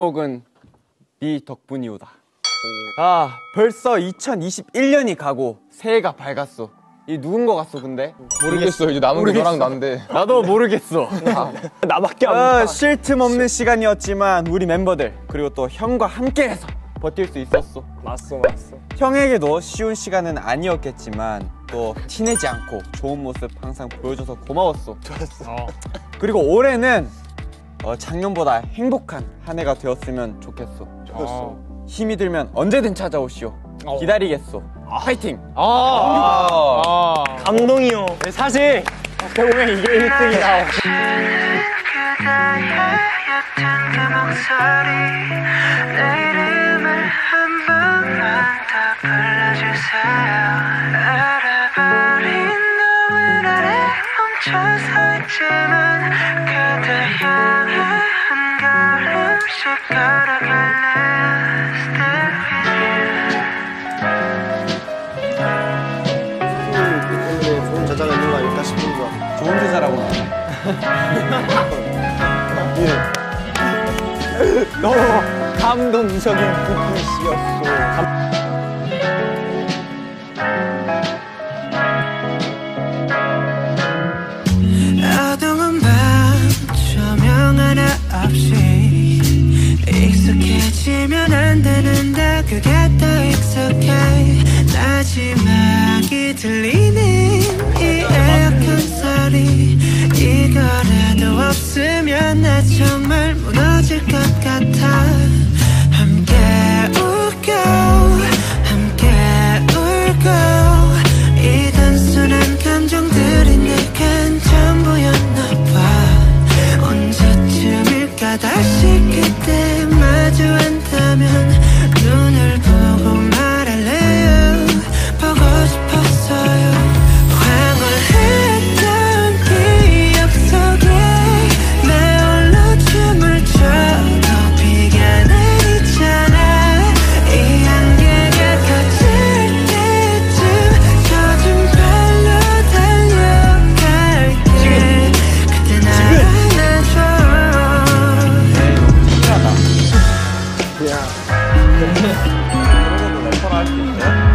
혹은 네 덕분이오다. 아, 벌써 2021년이 가고 새해가 밝았어. 이 누군 거 같소 근데? 모르겠어. 이제 남은 게 너랑 난데. 나도 모르겠어. 나밖에 안 쉴 틈 없는 시간이었지만 우리 멤버들 그리고 또 형과 함께해서 버틸 수 있었어. 맞어. 형에게도 쉬운 시간은 아니었겠지만 또 티내지 않고 좋은 모습 항상 보여줘서 고마웠어. 좋았어. 그리고 올해는 작년보다 행복한 한 해가 되었으면 좋겠어. 좋았어. 힘이 들면 언제든 찾아오시오. 기다리겠소. 파이팅! 감동이요. 사실 어떻게 보면 이게 1등이다. 좋은 제자가 있는 거 아닐까 싶은 거. 좋은 제자라고. 너무 감동적인 굿굿이었어. 어두운 밤 조명 하나 없이 익숙해지면 안 되는데 그게 더 익숙해. 마지막이 들리는 이 에어컨 소리 이거라도 없으면 나 정말 무너질 것 같아. 함께 웃고 함께 울고 이 단순한 감정들이 내겐 전부였나 봐. 언제쯤일까 다시 그때 마주 한다면 눈을 보고 말할래요. 보고 싶었어요. 황홀했던 기억 속에 나 홀로 춤을 춰도 비가 내리잖아. 이 안개가 커질 때쯤 젖은 발로 달려갈게. 그때 날 안아줘. 래퍼나 할 수 있어요?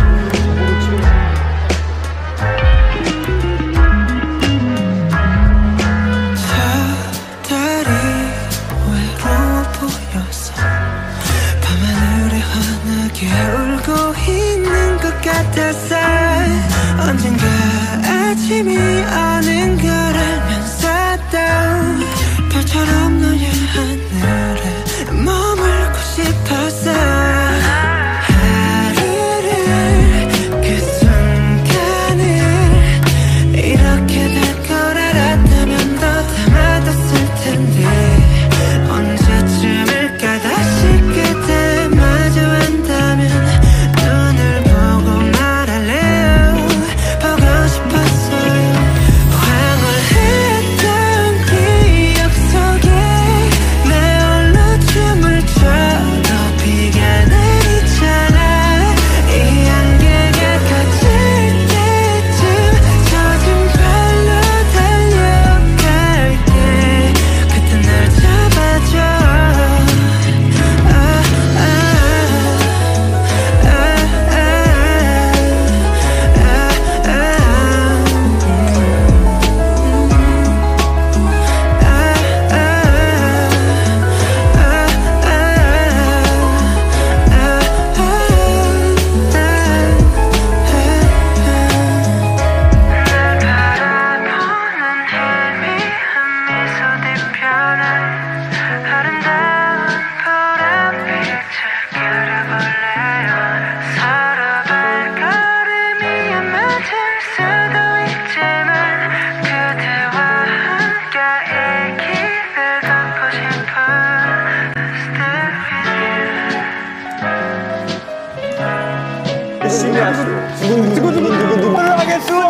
달이 외로워 보여서 밤하늘에 환하게 울고 있는 것 같았어. 언젠가 아침이 오는 걸 알면서도 별처럼 너의 하늘에 머물고 싶었어. 하루를 그 순간을 이렇게 될 걸 알았다면 더 담아뒀을 텐데. 언제쯤일까 다시 그때 마주한다면 눈을 보고 말할래요. 보고 싶었어요. 황홀했던 기억 속에 나 홀로 춤을 춰도 비가 내리잖아. 이 안개가 커질 때쯤 젖은 발로 달려갈게. 그때 날 잡아줘. 열심히 하시오. 누구 하겠소.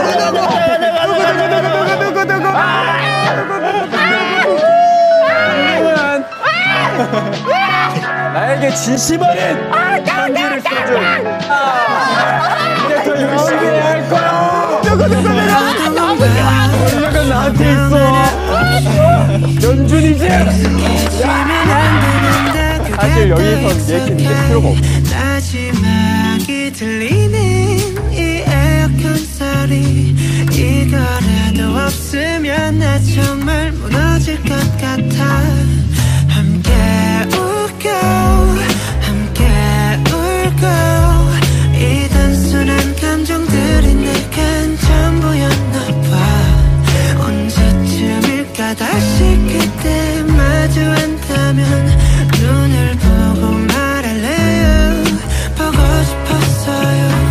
나에게 진심어린 편지를 써준. 이제 더 열심히 해야 할 거야. 권력은 나한테 있어. 연준이지. 익숙해지면 안 되는데 사실 여기선 얘기 낼 필요가 없어. 마지막이 들리는 이 에어컨 소리 이거라도 없으면 나 정말 무너질 것 같아. 함께 웃고 함께 울고 이 단순한 감정들이 내겐 전부였나 봐. 언제쯤일까 다시 그때 마주한다면 눈을 보고 말할래요. 보고 싶었어요.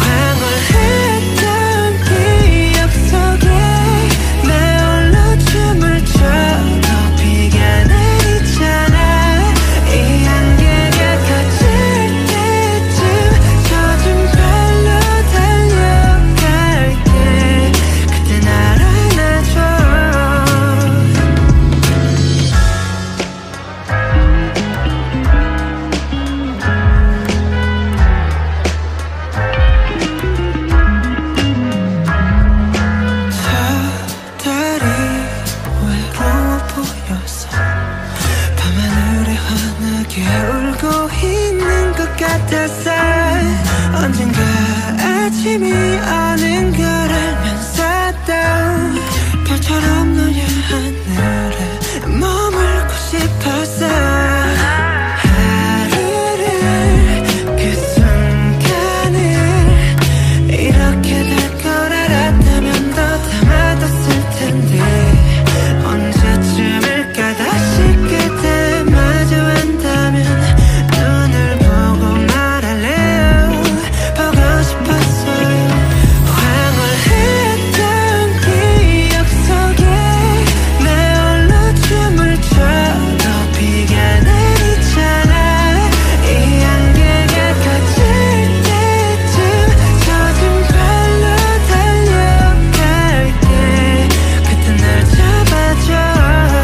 황홀했던 기억 속에 나 홀로 춤을 춰도 비가 내리잖아. 이 안개가 걷힐 때쯤 젖은 발로 달려갈게. 그때 날 안아줘. 저 달이 외로워 보여서 밤하늘에 환하게 울고 있는 것 같았어. 언젠가 아침이 오는 걸 알면서도 별처럼 너의 하늘에 머물고 싶었어. 하루를 그 순간을 이렇게 될 걸 알았다면 더 담아뒀을 텐데. 언제쯤일까 다시 그때 마주한다면 눈을 보고 말할래요. 보고 싶었어요. 황홀했던 기억 속에 나 홀로 춤을 춰도 비가 내리잖아. 이 안개가 걷힐 때쯤 젖은 발로 달려갈게. 그때 날 잡아줘.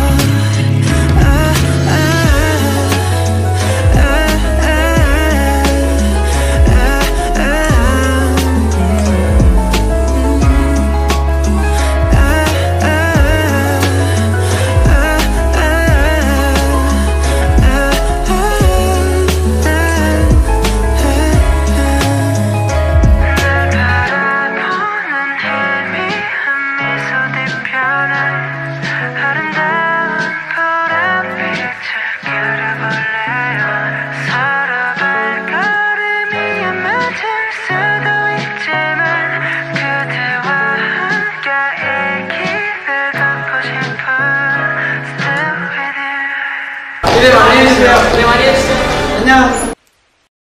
아름다운 보랏빛을 그려볼래요. 서로 발걸음이 안 맞을 수도 있지만 그대와 함께 이 길을 걷고 싶어. Still with you. 기대 많이 해주세요. 기대 많이 해주세요. 안녕.